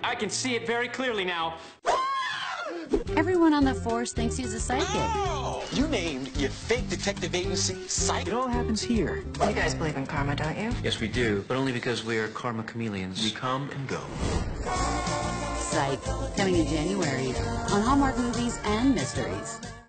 I can see it very clearly now. Everyone on the force thinks he's a psychic. Oh! You named your fake detective agency Psych. It all happens here. You guys believe in karma, don't you? Yes, we do, but only because we are karma chameleons. We come and go. Psych, coming in January on Hallmark Movies and Mysteries.